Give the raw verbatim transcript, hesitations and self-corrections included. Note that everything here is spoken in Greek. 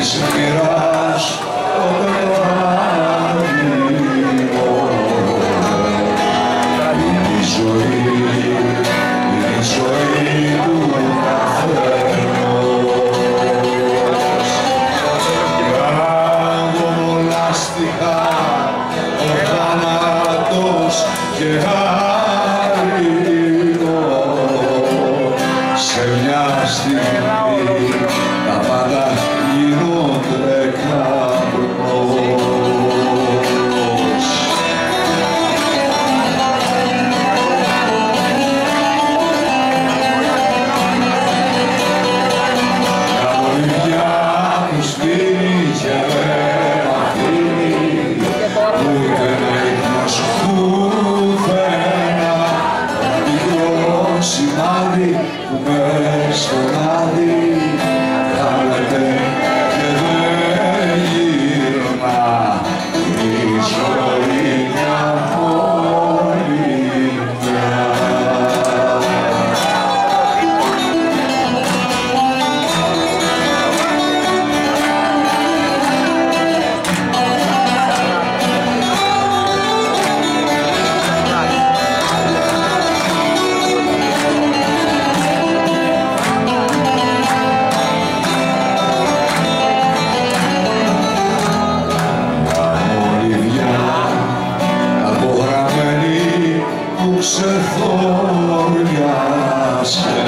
της μοίρας το πεπράγγινο. Είναι η ζωή, είναι η ζωή του καθενός. Αγωνολάστηκα ο θάνατος και άρρηνο. Σε μια στιγμή τα πάντα γίνονται καπνός. Τα μολυβιά του σπίτι και δεν αφήνει ούτε ένα ίχνος πουθενά. Το μικρό σημάδι που μες στον άδει χάνεται και δεν γυρνά. Η ζωή μια πολυμιά. Σε θόρια